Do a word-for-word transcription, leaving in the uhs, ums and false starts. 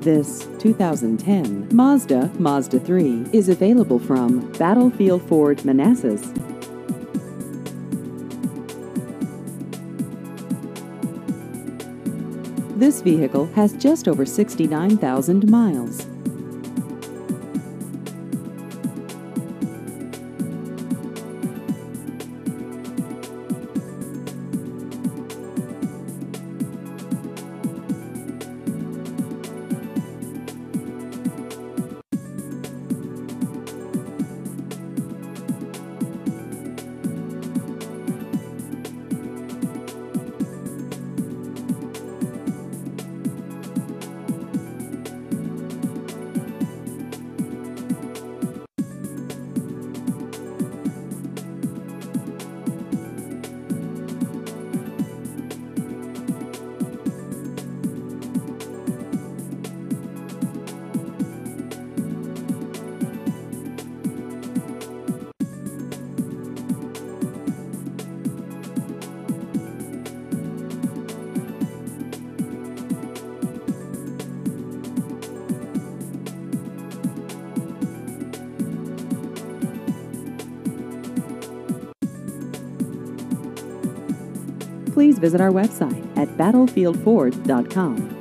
This two thousand ten Mazda Mazda three is available from Battlefield Ford Manassas. This vehicle has just over sixty-nine thousand miles. Please visit our website at battlefield ford dot com.